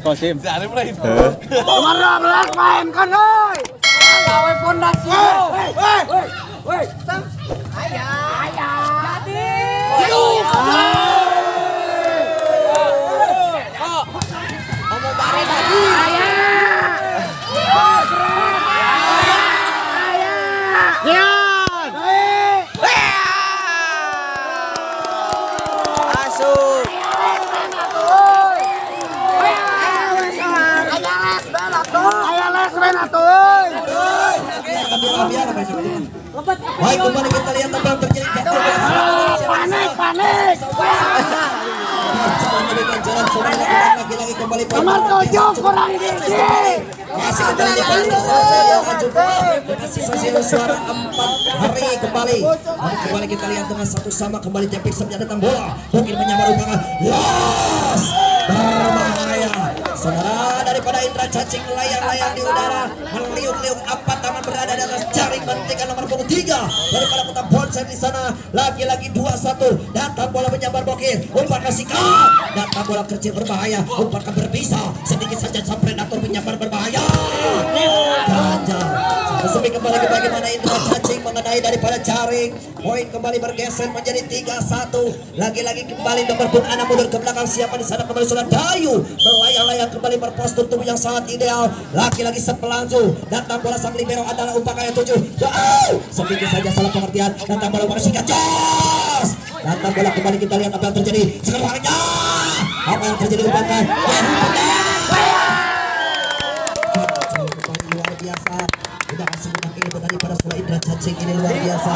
Kosim. Nomor 12 mainkan oi. Gawe pondasi. Woi. Ayah. Baik, kembali kita lihat apa yang terjadi. Panik. Lagi-lagi kembali Nomor 7 kurang gigi. masih kita lihat masih suara 4 hari kembali. Kembali kita lihat dengan satu sama kembali Jepik senjata datang bola. Mungkin menyamar umpangan. Los berbahaya. Saudara daripada Indra cacing layang-layang di udara, meliuk-liuk apa tangan berada di atas jaring bentikan nomor 23 daripada Kota Bonser di sana. Lagi-lagi 2-1 datang bola menyambar Bokir, umpan kasih kau, datang bola kecil berbahaya, umpan berpisah sedikit saja sampai Predator menyambar berbahaya. Ganjar resmi kembali ke bagaimana Indra cacing mengenai daripada jaring. Poin kembali bergeser menjadi 3-1. Lagi-lagi kembali nomor pun anak mundur ke belakang. Siapa di sana kembali sudah Dayu melayang-layang kembali berpostur tubuh yang sangat ideal. Lagi-lagi sepelangsu datang bola sang libero adalah umpan yang 7. Sedikit saja salah pengertian. Datang bola singkat jos. Datang bola kembali kita lihat apa yang terjadi. Sekarang apa yang terjadi umpan luar biasa. Tidak kasih menang ini daripada sekolah Indra cacing ini luar biasa.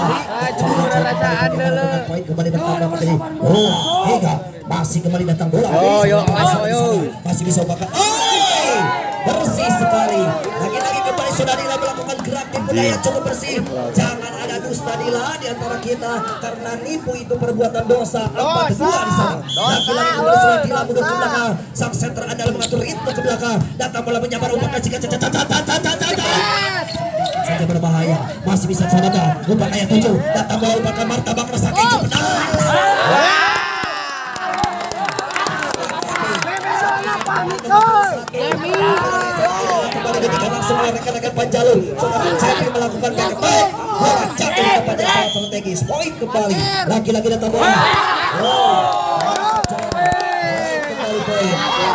Poin kembali bertambah menjadi 2-3. Masih kembali datang bola. Masih bisa bakal. Bersih sekali. Lagi-lagi kembali Saudara melakukan gerak tipu daya cukup bersih. Jangan ada dusta Dila di antara kita karena nipu itu perbuatan dosa. 4-2 di sana. Lagi-lagi kembali Saudara Dila mundur ke belakang. Sang center andalan mengatur ritme ke belakang. Datang bola menyambar umpan kasih saja berbahaya. Masih bisa sahabat. Umpan ayat 7. Datang bola umpan martabak rasa keju pedas. Kembali diberikan langsung oleh rekan-rekan Panjalu. Saudara Cepi melakukan baik. Bola jatuh ke tempat yang sangat strategis. Poin kembali. Lagi-lagi datang bola. Kembali poin.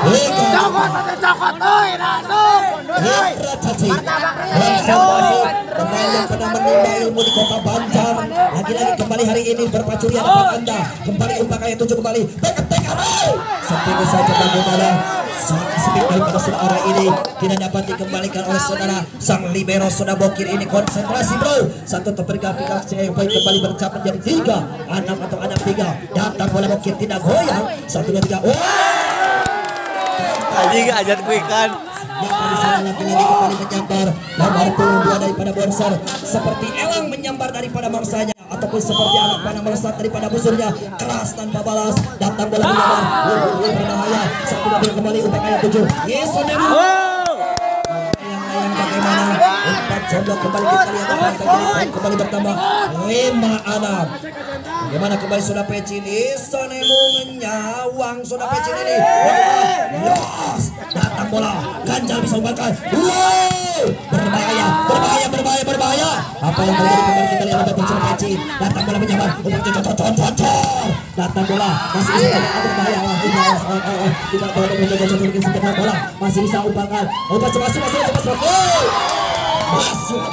Indra cacing pemain yang pernah menimba ilmu di Kota Banjar. Lagi-lagi kembali hari ini berpacuri hadapan Anda. Kembali umpan ayat 7 kembali. Seperti saja bagaimana speed daripada saudara ini tidak dapat dikembalikan oleh saudara sang libero sudah Bokir ini. Konsentrasi bro. Satu terperifikasi yang baik kembali bercap menjadi 3 6 atau 6-3. Datang bola Bokir tidak goyang. 1-2-3. Anjing ajar gue kan. Yang sana lagi-lagi kembali menyambar nomor 22 daripada Bonser. Seperti elang menyambar daripada mangsanya ataupun seperti anak panah melesat daripada musuhnya. Keras tanpa balas. Datang bola menyambar. Berbahaya. 1-2 kembali umpan ayat 7. Yesonemu. Yang bagaimana umpan jodoh kembali kita lihat apa yang kembali bertambah 5-6. Bagaimana kembali sudah Pecin. Yesonemu menyawang sudah Pecin ini. Los. Datang bola. Ganjar bisa umpankan. Berbahaya. Apa yang terjadi kembali kita lihat ada Pecin Pecin. Datang bola menyambar. Datang bola masih bisa berbahaya. Tidak bola masih bisa umpankan. Masuk.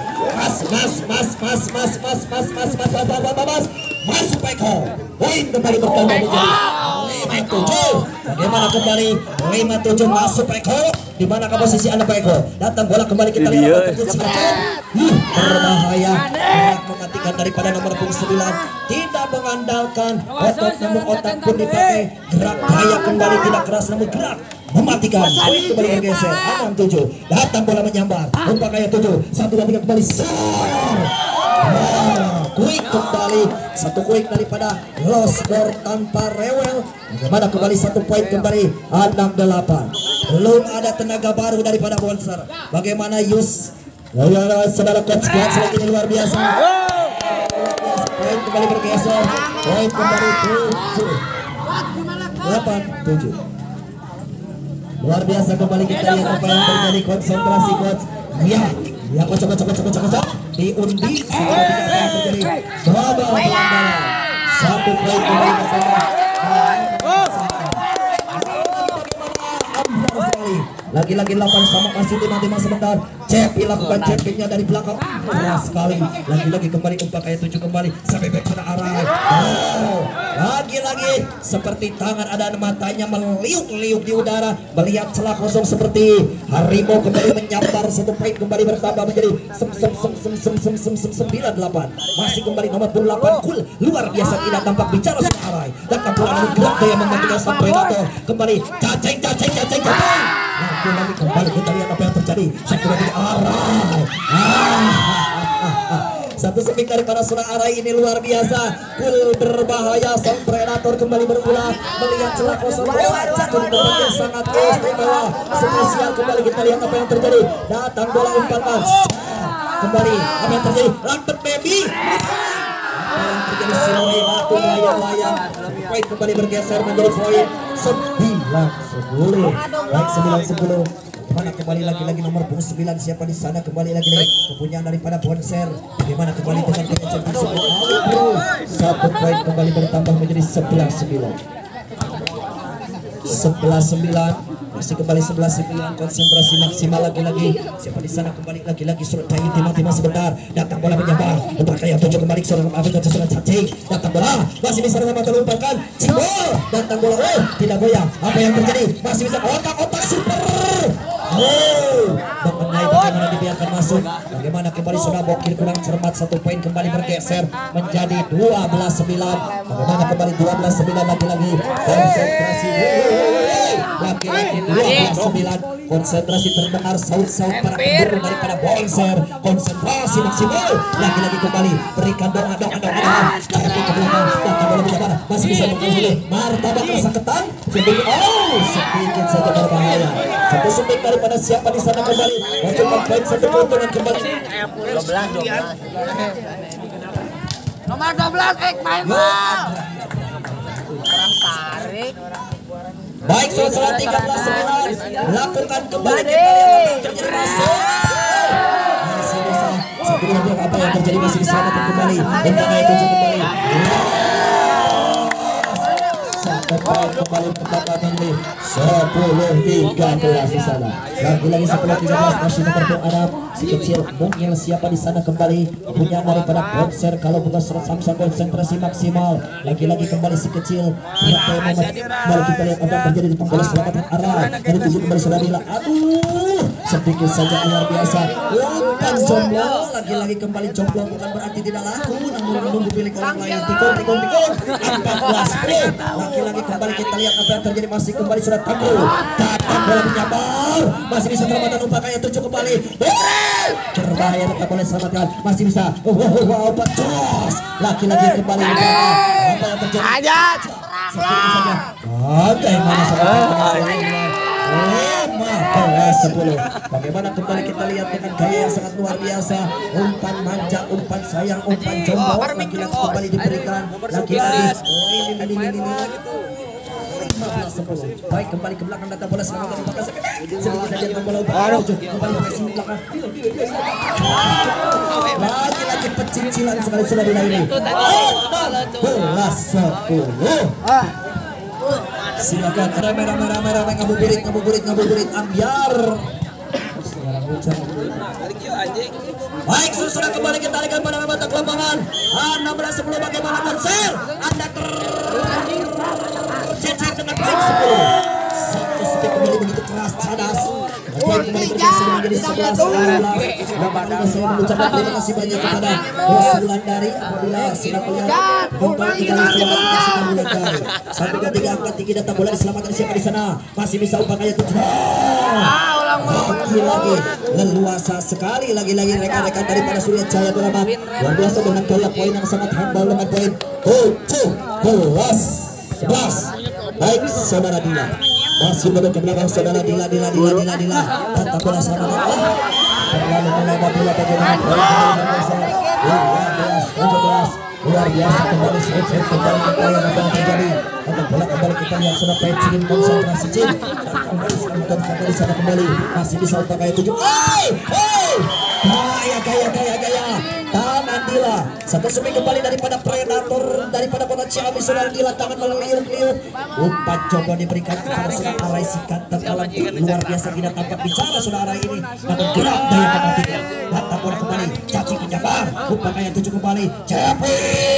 Masuk Peko. Poin kembali bertambah menjadi 5-7. Bagaimana kembali 5-7 masuk Peko. Di mana posisi Anda Peko? Datang bola kembali kita lihat berbahaya. Mematikan daripada nomor 9. Tidak mengandalkan otot namun otak pun dipakai. Gerak kaya kembali tidak keras namun gerak mematikan. Poin kembali bergeser 6-7. Datang bola menyambar. Umpan kaya 7. 1-2-3 kembali. Quick kembali. Satu quick daripada Losgor tanpa rewel. Bagaimana kembali 1 poin kembali 6-8. Belum ada tenaga baru daripada Bonser. Bagaimana Yus saudara coach lagi ini luar biasa. Poin kembali bergeser. Poin kembali 7 8-7. Luar biasa kembali kita lihat apa yang terjadi, konsentrasi coach. Ya, ya coach diundi segera tidak apa yang terjadi. Babak pelanggaran. 1 poin kembali bertambah. Lagi-lagi 8 sama masih 5 sebentar. Cepi lakukan cepingnya dari belakang keras sekali. Lagi-lagi kembali umpan kayak 7 kembali sampai back pada arah. Lagi-lagi seperti tangan ada matanya meliuk-liuk di udara melihat celah kosong seperti harimau kembali menyambar. 1 poin kembali bertambah menjadi 98. Masih kembali nomor 8 Kul. Luar biasa tidak tampak bicara searah. Dan tampilan gerak daya membantukan sang predator kembali cacing. Lagi kembali kita lihat apa yang terjadi. Satu lagi arah. Satu sepik daripada Suna Arai ini luar biasa. Kul berbahaya, sang predator kembali berulah melihat celah kosong. Satu tempat yang sangat istimewa, spesial. Kembali kita lihat apa yang terjadi. Datang bola umpan kembali apa yang terjadi. Lampet baby. Apa yang terjadi Siloi batu layang-layang. Poin kembali bergeser menjadi poin 9-10. Baik 9-10. Bagaimana kembali lagi nomor 9 siapa di sana, kembali lagi kepunyaan daripada Bonser. Bagaimana kembali dengan champion 1 poin kembali bertambah menjadi 11-9. 11-9. Masih kembali 11-9, konsentrasi maksimal lagi-lagi. Siapa di sana kembali lagi-lagi surat kayu timah sebentar. Datang bola menyabar. Untuk kaya 7 kembali surat Afrika surat cacing. Datang bola masih bisa dengan mata lupakan. Cibol datang bola. Tidak goyang. Apa yang terjadi? Masih bisa otak super. Mengenai bagaimana dibiarkan masuk. Bagaimana kembali sudah bokir kurang cermat. 1 poin kembali bergeser menjadi 12-9. Bagaimana kembali 12-9 lagi-lagi. Konsentrasi lagi-lagi 12-9. Konsentrasi terdengar saut-saut para pemburu daripada Bonser. Konsentrasi maksimal. Lagi-lagi kembali berikan doa. Tapi ke belakang datang bola menjabar. Masih bisa mengambil martabak rasa ketan. Sedikit saja berbahaya. Satu sepik daripada siapa di sana kembali mencoba poin 1 keuntungan kembali. 12. Nomor 12 main bang. Kurang tarik. Baik suara 13-9. Lakukan kembali kita lihat terjadi masuk. Masih bisa. Satu lagi apa yang terjadi masih diselamatkan kembali. Dan kembali 7 kembali. Kembali pertandingan ini 10-13 di sana. Lagi-lagi 10-13 masih nomor Arab si kecil mungkin siapa di sana kembali punya daripada Bonser. Kalau bukan surat Samsa konsentrasi maksimal. Lagi-lagi kembali si kecil. Mari kita lihat apa yang terjadi di bola selamatkan arah. Dari 7 kembali sudah Dila. Aduh, sedikit saja luar biasa. Umpan jomblo. Lagi-lagi kembali jomblo bukan berarti tidak laku, namun menunggu pilih orang lain. Tikung 14. Lagi-lagi kembali kita lihat apa yang terjadi. Masih kembali sudah Tanggul. Datang bola menyabar. Masih bisa selamatkan umpannya 7 kembali. Berbahaya tetap boleh selamatkan. Masih bisa. Terus. Lagi-lagi kembali. Apa yang terjadi? Seperti saja. Bagaimana seperti 15-10. Bagaimana kembali kita lihat dengan gaya yang sangat luar biasa. Umpan manja, umpan sayang, umpan jomblo. Lagi-lagi kembali diberikan. Lagi-lagi. Ini. 15-10. Baik kembali ke belakang datang bola selamat dari Bakas. Sedikit saja bola kembali ke sini belakang. Lagi-lagi pecicilan sekali sudah di ini. 15-10. Silakan ramai ngabuburit ambiar. Sekarang hujan. Baik sudah kembali kita tarikan pada batas lapangan. 16-10 bagaimana Bonser? Anda tercecer dengan poin 10. Satu speed kembali begitu keras cadas. Poin kembali bergeser menjadi 11-12. Bagaimana saya mengucapkan terima kasih banyak kepada Wulan dari apabila sudah melihat kembali kita diselamatkan sudah mulai dari 1-3 angkat tinggi datang bola diselamatkan siapa di sana masih bisa upaya 7. Lagi-lagi leluasa sekali lagi-lagi rekan-rekan daripada Surya Jaya Berabat luar biasa dengan gaya poin yang sangat humble dengan poin 17-11. Baik saudara Dila masih menurut ke belakang saudara Dila datang bola sama terlalu mulai Dila bagaimana poin 17-17 luar biasa kembali set kembali kita yang akan terjadi. Akan bola kembali kita yang sudah patching konsentrasi Jin dan kembali di sana kembali masih bisa pakai 7. Gaya tangan Dila satu semi kembali daripada predator daripada kota Ciamis sudah Dila tangan meliuk-liuk umpan coba diberikan kepada sudah Arai sikat terkalang luar biasa tidak tampak bicara sudah Arai ini namun gerak daya penaltinya datang bola kembali cacing penjabar umpan kaya 7 kembali Cepi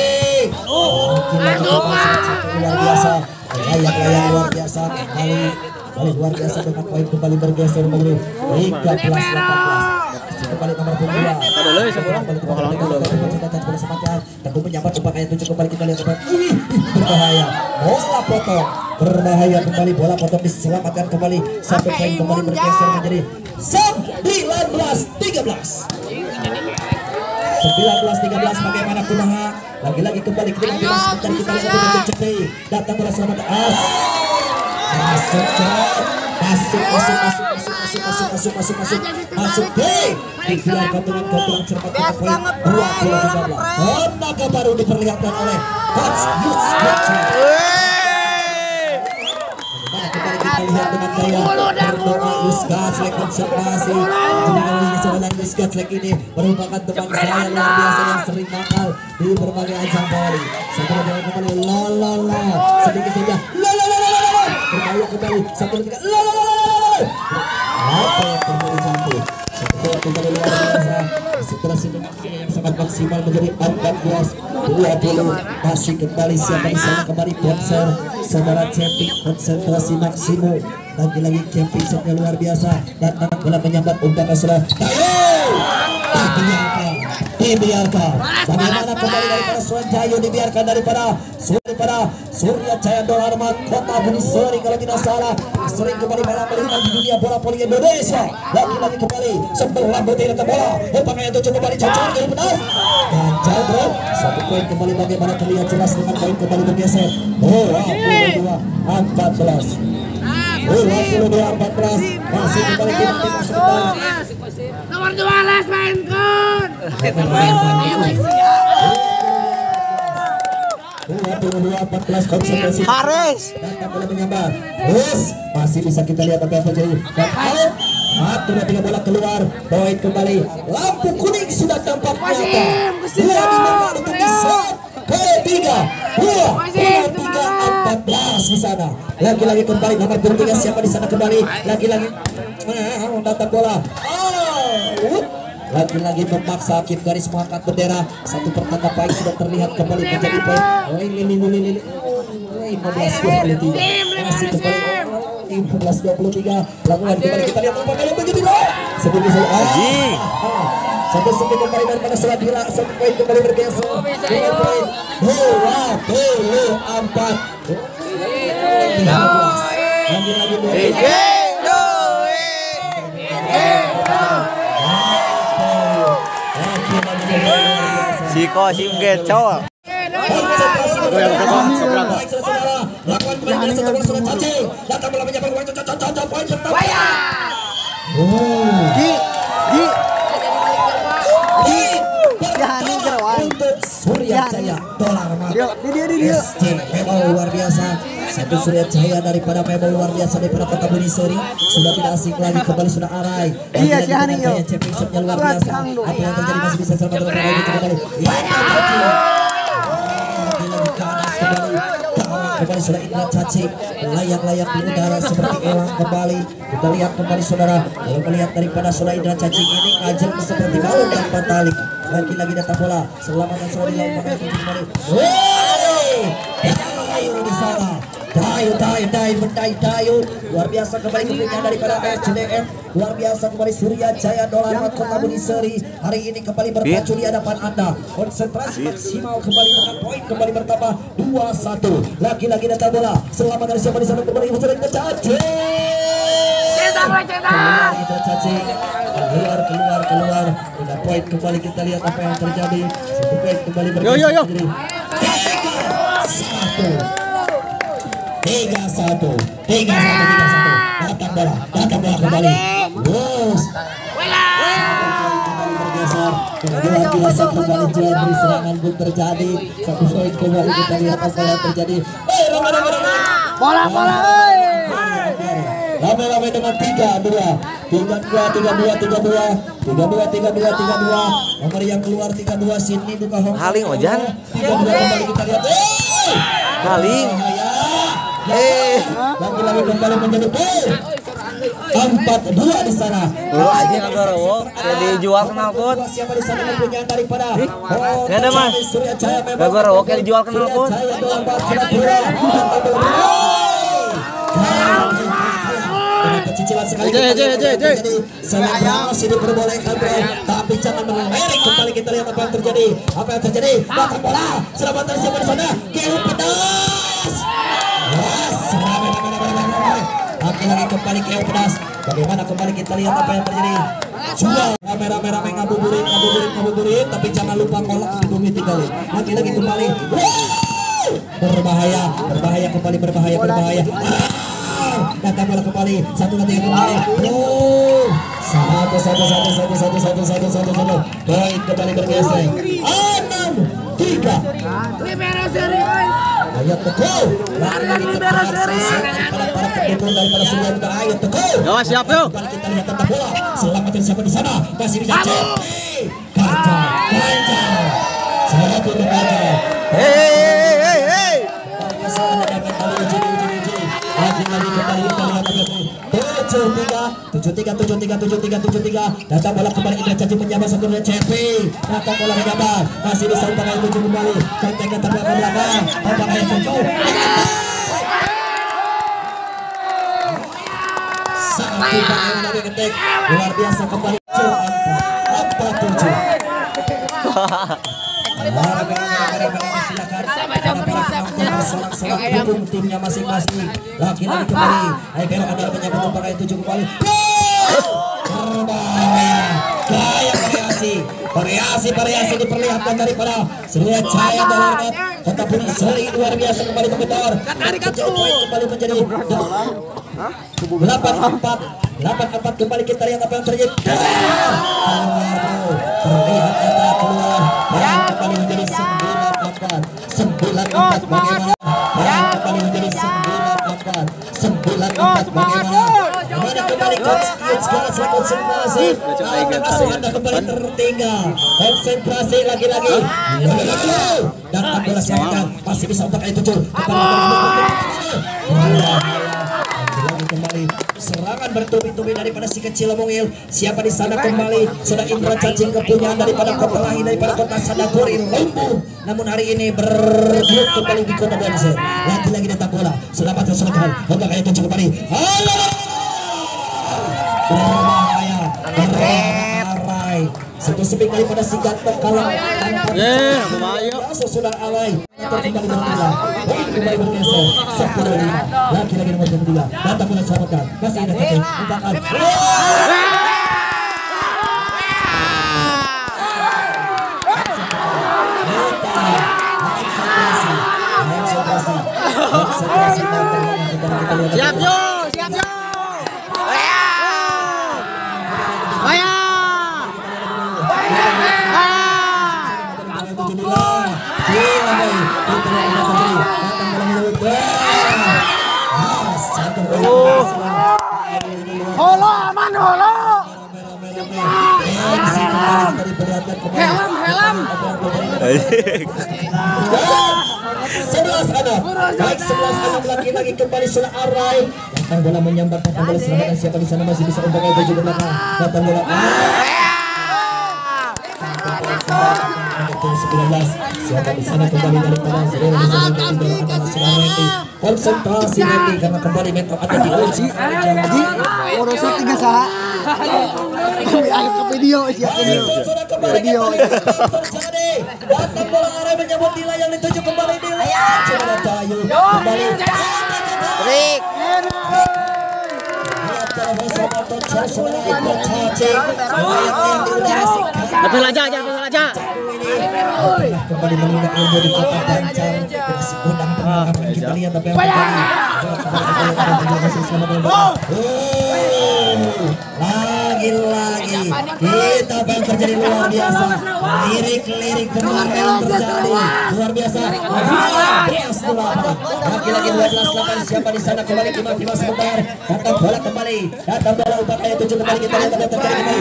luar biasa layak luar biasa kembali luar biasa dengan poin kembali bergeser menjadi 13-18 kembali nomor 2 tentu menyambar upaya 7 kembali kita lihat berbahaya bola potong berbahaya kembali bola potong diselamatkan kembali sampai poin kembali bergeser menjadi 19-13 bagaimana kumaha lagi-lagi kembali kita sebentar kita lihat mencetai datang bola selamat masuk dibiarkan dengan keunggulan cepat kita poin 20-13 tenaga baru diperlihatkan oleh Coach Yus kembali kita lihat dengan gaya berdoa Yus Gaclek konsentrasi jadi sebenarnya Yus Gaclek ini merupakan teman saya luar biasa yang sering nakal di berbagai ajang volley setelah jalan kembali la sedikit saja berbahaya kembali satu tiga apa yang kembali cantik setelah kembali luar biasa setelah yang sangat maksimal menjadi 14-20 masih kembali siapa di sana kembali Bonser saudara Cepi konsentrasi maksimum lagi-lagi camping setnya luar biasa dan bola menyambar umpan sudah dibiarkan bagaimana kembali daripada Suranjayo dibiarkan daripada Surya Jaya Dolarmat Kota Buniseri kalau tidak salah sering kembali malam melihat di dunia bola voli Indonesia lagi-lagi kembali sebelah berarti datang bola umpannya itu coba kembali cocok dari benar ganjal bro satu poin kembali bagaimana terlihat jelas dengan poin kembali bergeser 22-14 masih kembali kita sebentar nomor 12 mainkan 22-14 konsentrasi Haris datang bola menyambar masih bisa kita lihat apa yang terjadi dan out sudah 3 bola keluar poin kembali lampu kuning sudah tampak nyata 2 untuk diserang ketiga 14 di sana lagi-lagi kembali nomor 23 siapa di sana kembali lagi-lagi datang bola lagi-lagi memaksa hakim garis mengangkat bendera satu pertanda baik sudah terlihat kembali menjadi poin 15-23 masih kembali 15-23 lakukan kembali kita lihat umpan kali menjadi sebelum saya satu semi kembali daripada surat Dila satu poin kembali bergeser 2 poin 24 lagi-lagi Siko Simget cowok. Surya Jaya Dolarmat SC memang luar biasa satu Surya Jaya daripada memang luar biasa daripada Kota Buniseri sudah tidak asing lagi kembali sudah Arai championshipnya luar biasa apa yang terjadi masih bisa selamat kembali kembali sudah Indra Cacing layak-layak di udara seperti elang kembali kita lihat kembali saudara melihat daripada saudara Indra Cacing ini ngajak seperti balon tanpa tali lagi-lagi datang bola selamatan sudah dilakukan kembali Dayu di sana Dayu luar biasa kembali keberikan daripada SCDM luar biasa kembali Surya Jaya Dolarmat Kota Buniseri hari ini kembali berpacu di hadapan Anda konsentrasi maksimal kembali dengan poin kembali bertambah 2-1 lagi-lagi datang bola selamat dari siapa di sana kembali sudah kita cacing keluar dengan poin kembali kita lihat apa yang terjadi satu poin kembali bergeser 3-1 datang bola kembali luar biasa kembali jual beli serangan pun terjadi. Satu poin kembali kita lihat apa yang terjadi. Bola. Rame-rame dengan 3-2. Nomor yang keluar 32 sini buka Hong. Haling Ojan. 3-2 kembali kita lihat. Haling. Lagi-lagi kembali menjadi 4-2 di sana. Aja Gagarawo, dijual knalpot. Siapa di sana yang punya daripada? Gak ada Mas. Gagarawo kayak dijual knalpot. Cicilan sekali selebrasi diperbolehkan tapi jangan melirik. Kembali kita lihat apa yang terjadi. Datang bola, selamatan siapa di sana? Keu pedas. Lagi kembali Keu pedas. Bagaimana kembali kita lihat apa yang terjadi? Jual rame-rame ngabuburit, tapi jangan lupa kolak di bumi tinggalin. Lagi kembali. Berbahaya kembali berbahaya. Datang bola kembali, satu kembali. Satu. Poin kembali bergeser. 6-3. Libera seri. Ayo Teguh. Lari libera seri. Para pendukung daripada Surya Muda. Ayo Teguh. Ya siap yuk. Kembali kita lihat tentang bola. Selamatin siapa di sana? Masih bisa cek. Ganjar. Satu Ganjar. Hei. Lagi kembali kita lihat 7-3. Datang bola kembali kita caci penjabat satu dari CP. Datang bola penjabat masih bisa untuk tujuh kembali. Konteknya terbelakang belakang. Apakah yang tentu? Sangat tiba yang dari ketik luar biasa kembali. 4-7. Silakan dukung timnya masing-masing. Lagi-lagi kembali. Ayo belok adalah penyambut pakai 7 kembali. Berbahaya. Gaya variasi diperlihatkan daripada Surya Jaya Dalarmat. Tetapi seri luar biasa kembali komentar. Kembali menjadi 8-4 kembali kita lihat apa yang terjadi. Terlihat ada keluar dan kembali menjadi 9-4 bagaimana? Dan kembali menjadi 9-4 bagaimana? Kembali konsentrasi. Anda kembali tertinggal. Konsentrasi lagi-lagi. Dan bola siapkan masih bisa untuk itu kembali serangan bertubi-tubi daripada si kecil Mungil. Siapa di sana kembali? Sudah Indra cacing kepunyaan daripada kota lain daripada kota Sadapuri lumpuh. Namun hari ini bergelut kembali di kota Banser. Lagi-lagi datang bola. Selamat terselenggan. Untuk kayak itu kembali. Berbahaya. Satu seping daripada si ganteng kalah. Bahaya. Sudah alay. Kembali bergerak. Kembali bergeser. 10-5. Lagi-lagi nomor 2. Datang bola selamatkan. Masih ada kaki. Umpangan. Siap yo. Holo aman holo. Helm. 11 anak. Baik 11 anak lagi-lagi kembali sudah arai. Datang bola menyambar datang bola serangan siapa di sana masih bisa untuk baju belakang. Datang bola. 19 siapa di sana kembali dari para saudara di sana konsentrasi nanti karena kembali metro ada di uji Jadi urus 3 sah. Ayo ke video sudah kembali terjadi datang bola arah menyambut Dila yang dituju kembali Dila coba Dayu kembali Trik. Tapi aja. Kembali menunda ilmu di kota Banjar. Si Godang pengalaman kita lihat apa yang terjadi. lagi-lagi kita apa yang terjadi luar biasa, lirik-lirik benar yang terjadi luar biasa. Lagi-lagi 12-8 siapa di sana kembali tiba-tiba sebentar datang bola kembali, datang bola upaya 7 kembali kita lihat apa yang terjadi kembali.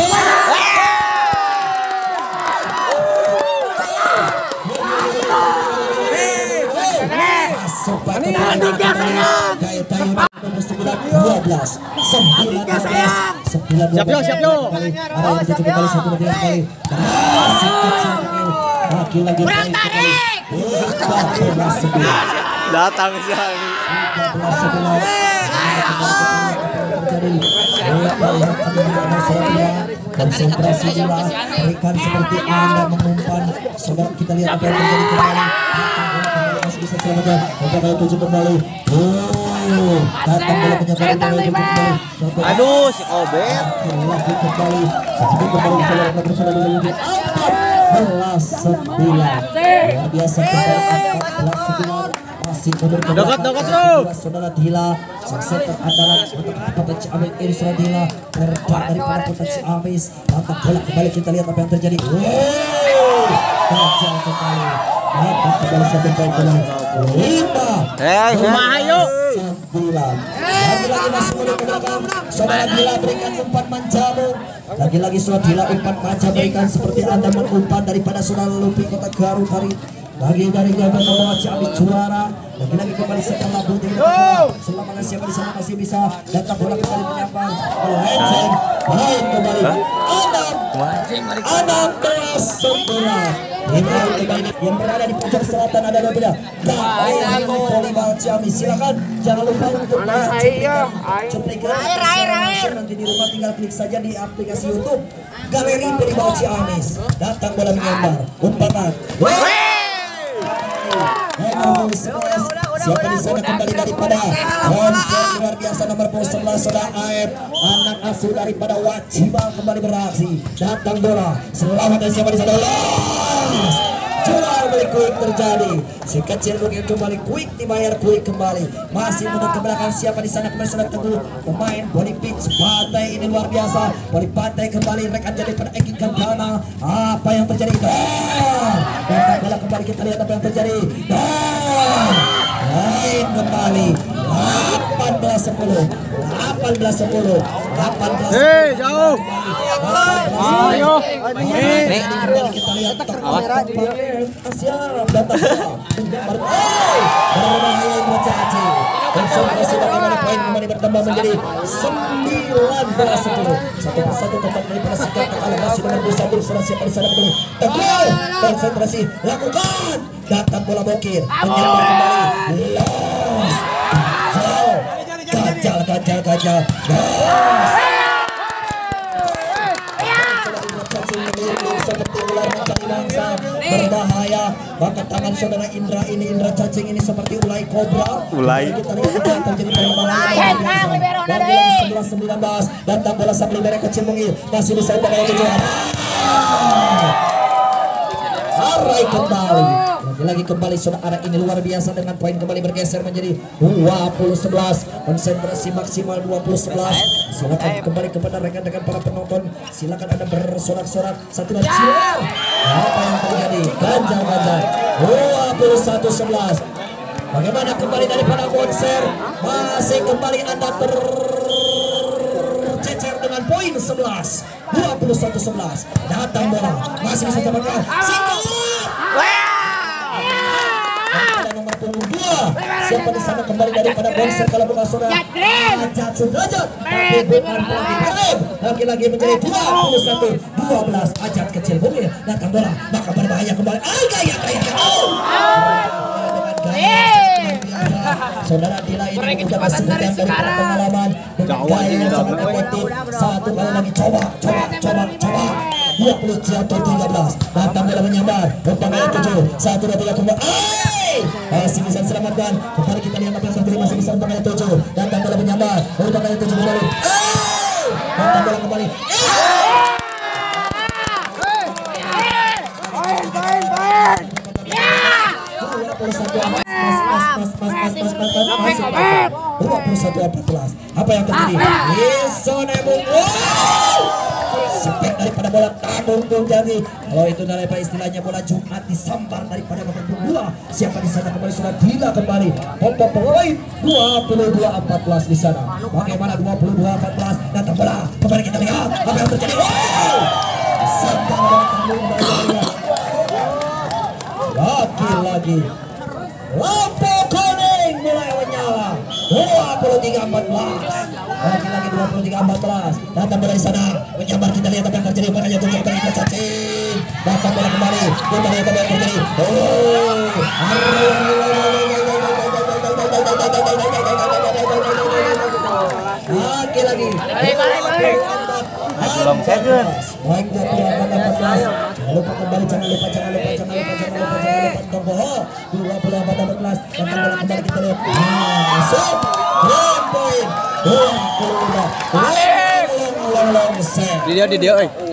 Datang sekali. Konsentrasi juga berikan seperti Anda mengumpan. Saudara kita lihat apa yang terjadi kembali. Masih bisa selamatkan untuk kali 7 kembali. Datang bola penyebaran kembali. Aduh, si Obet. Lagi kembali. Sebelum kembali saudara sudah lebih 14-9. Luar biasa kita 14-9. Masih Dekat bro. saudara Dila sukses andalan untuk Kota Ciamis ini saudara Dila berdoa daripada Kota Ciamis. Angkat bola kembali kita lihat apa yang terjadi. Gagal kembali. Angkat kembali satu poin kembali. 5. Ayo. 9. Lagi-lagi masih mulai ke belakang. Saudara Dila berikan umpan manjamu. Lagi-lagi saudara Dila umpan manja berikan seperti Anda mengumpan daripada saudara Lupi Kota Garut hari. Lagi dari jawaban Kota Ciamis juara. Lagi-lagi kembali setelah bunting selama siapa di sana masih bisa datang bola kembali menyapa Legend main kembali Anam Teras Sempurna yang berada di pojok selatan ada dua beda volleyball Ciamis. Silakan jangan lupa untuk cuplikan nanti di rumah tinggal klik saja di aplikasi YouTube Galeri Volleyball Ciamis. Datang bola menyambar umpan siapa di sana kembali daripada konser luar biasa nomor 11 saudara AF anak asuh daripada Wajibang kembali beraksi. Datang bola selamat dari siapa di sana jual beli Quick terjadi si kecil mungkin kembali Quick dibayar Quick kembali masih mundur ke belakang siapa di sana kembali sudah teguh pemain body pitch pantai ini luar biasa body pantai kembali rekan jadi pada Eki Kandana apa yang terjadi dan bola kembali kita lihat apa yang terjadi dan lain kembali 18-10 jauh. Ayo. Kembali kita lihat siap datang berbahaya Caci. Konsentrasi bagaimana poin kembali bertambah menjadi 19-10. Satu persatu tempat daripada sikap kalah masih nomor 21 sudah siap di sana betul. Teguh konsentrasi lakukan. Datang bola bokir menyambar kembali. Los. Gajal. Seperti ular mencari mangsa berbahaya maka tangan saudara Indra cacing ini seperti ulai kobra. Kita lihat apa yang terjadi berbahaya 11-19 datang bola sang libero kecil mungil masih bisa untuk juara. Arai kembali lagi kembali saudara ini luar biasa dengan poin kembali bergeser menjadi 20-11 konsentrasi maksimal 20-11. Silakan kembali kepada rekan-rekan para penonton, silakan Anda bersorak-sorak satu dan siap apa yang terjadi ganjal 21-11. Bagaimana kembali daripada konser masih kembali Anda bercecer dengan poin 11 21-11 datang bola masih bisa dapatkan nomor 22 siapa di sana kembali daripada konser kalau bukan saudara Ajat Sudrajat tapi bukan lagi-lagi menjadi 21-12 Ajat kecil bumi datang bola maka berbahaya kembali saudara Dila ini sudah kesulitan dari pengalaman dengan gaya yang sangat efektif. Satu kali lagi coba 20-13 datang bola menyambar umpan gaya 7 1 2 3 kembali masih bisa diselamatkan kembali kita lihat apa yang terjadi masih bisa umpan gaya 7 datang bola menyambar umpan gaya 7 kembali datang bola kembali 21-14. Apa yang terjadi? Isonemu. Sepek daripada bola tanggung jadi. Kalau itu daripada istilahnya bola Jumat disambar daripada babak kedua. Siapa di sana kembali sudah gila kembali. Pompo poin 22-14 di sana. Bagaimana 22-14 datang bola. Kembali kita lihat apa yang terjadi. Sambar bola tanggung lagi. Lampu kuning mulai menyala. 23-14. Lagi-lagi 23-14. Datang bola di sana. Menyambar kita lihat apa yang terjadi. Makanya tunggu kita cacing. Datang bola kembali. Kita lihat apa yang terjadi. Lagi-lagi. Belum second. Baik 24-14. Jangan lupa kembali, jangan lupa Tonggo. 24-14. Datang bola kembali kita lihat. Masuk. Grand point. 22. Long set. Di dia.